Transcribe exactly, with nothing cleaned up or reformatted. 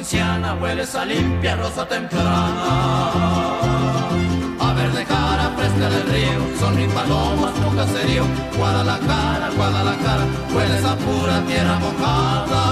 provinciana, hueles a limpia rosa temprana. A verde cara fresca del río, son mis palomas tu caserío. Guadalajara, Guadalajara, hueles a pura tierra mojada.